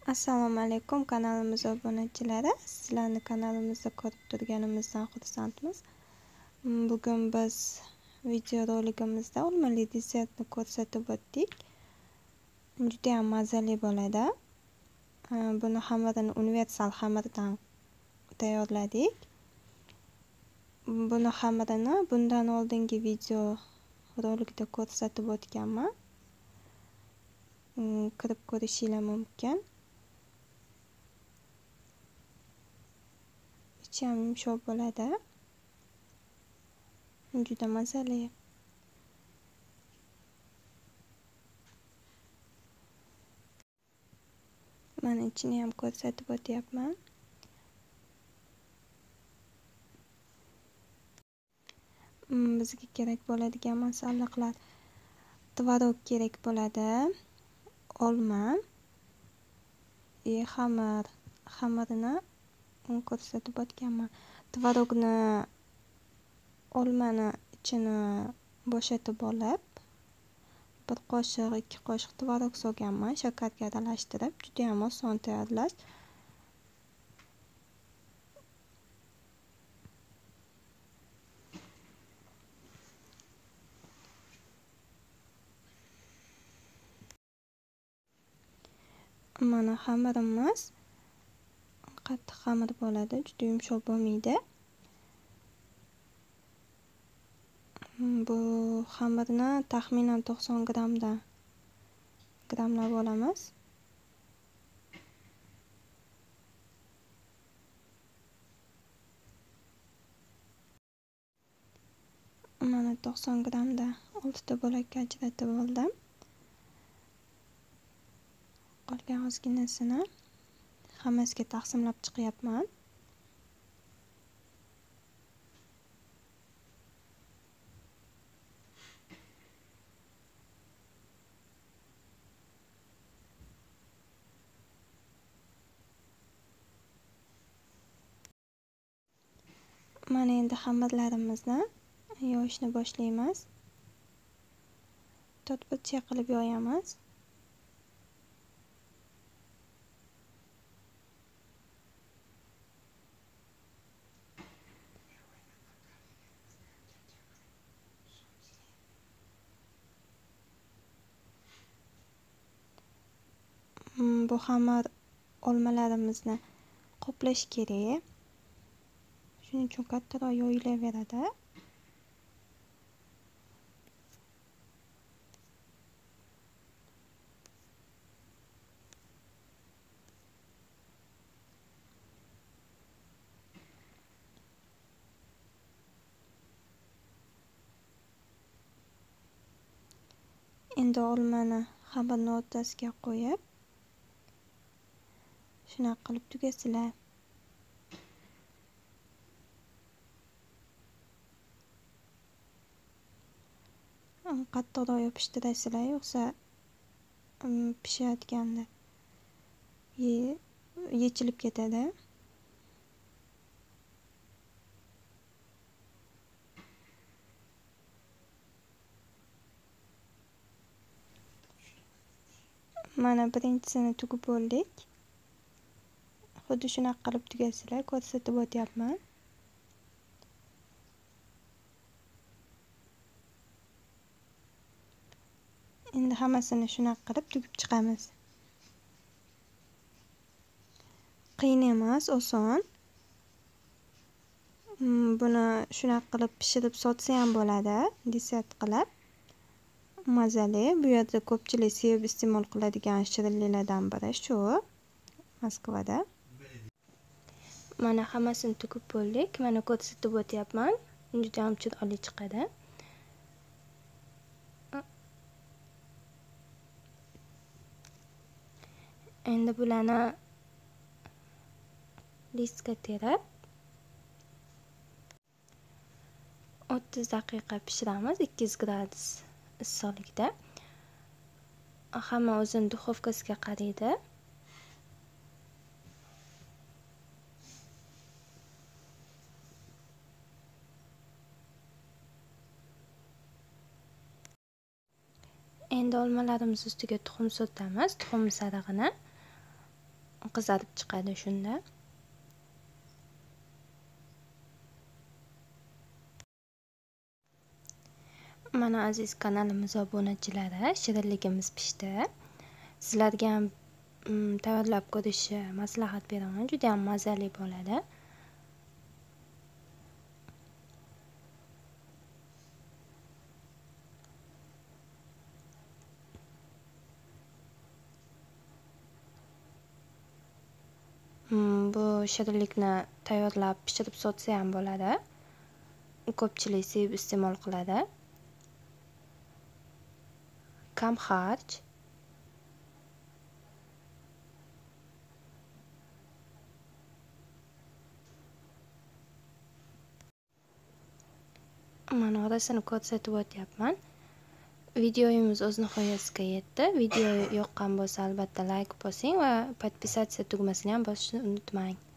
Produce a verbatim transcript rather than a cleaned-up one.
Assalomu alaykum kanalimiz obunachilari. Sizlarni kanalimizda ko'rib turganimizdan xursandmiz. Bugun biz video roligimizda olmali desertni ko'rsatib o'tdik. Juda ham mazali bo'ladi. Buni xamirini universal xamirdan tayyorladik. Buni xamirini bundan oldingi video rolikda ko'rsatib o'tganman. Kirib ko'rishingiz mumkin. Ichi ham yumshoq bo'ladi. Juda mazali. Mana ichini ham ko'rsatib o'tyapman. Bizga kerak bo'ladigan masalliqlar: tvorog kerak bo'ladi, olma, e xamir, xamirini ko'rsatib o'tganman. Tvorogni, olmani ichini bo'shatib olib, bir qoshiq, ikki qoshiq tvorog solganman, shakarga aralashtirib. Juda ham oson tayyorlash. Mana xamirimiz qattiq xamir bo'ladi, juda yumshoq bo'lmaydi. Bu xamirni taxminan to'qson grammdan grammlab olamiz. Mana to'qson grammda oltita bo'lakka ajratib oldim. Qolgan ozginasini hammasiga taqsimlab chiqyapman. Mana endi xamirlarimizni yoyishni boshlaymiz. to'rtburchak qilib yoyamiz. Bu xamir olmalarimizni qoplash kerak. Shuning uchun kattaroq yoyilaveradi. Endi olmani xamirning o'rtasiga qo'yib, shunaqa qilib tugasizlar. Qattiqroq yopishtirasizlar, yo'qsa pishayotganda yechilib ketadi. Mana birinchisini tugib bo'ldik. Xuddi shunaqa qilib tugasizlar, ko'rsatib o'tyapman. Endi hammasini shunaqa qilib tugib chiqamiz. Qiyin emas, oson. Buni shunaqa qilib pishirib sotsa ham bo'ladi, desert qilib. Mazali. Bu yerda ko'pchilik sevib iste'mol qiladigan shirinliklardan biri shu, Moskvada. Mana hammasini tugib bo'ldik. Mana ko'rsatib o'tyapman. Juda ham chiroyli chiqadi. Endi bularni listga terib o'ttiz daqiqa pishiramiz, ikki yuz gradus issiqlikda. Hamma o'zini duxovkasiga qaraydi. Endi olmalarimiz ustiga tuxum surtamiz, tuxum sarig'ini. qizarib chiqadi shunda. Mana aziz kanalimiz obunachilari, shirinligimiz pishdi. Sizlarga ham tayyorlab ko'rishni maslahat beraman. Juda ham mazali bo'ladi. Bu shirinlikni tayyorlab pishirib sotsa ham bo'ladi. Ko'pchilik sevib iste'mol qiladi. Kam xarj. Mana orasini ko'rsatib o'tyapman. Videoyimiz o'z nihoyasiga yetdi. Video yoqqan bo'lsa albatta like bosing va podpisatsiya tugmasini ham bosishni unutmang.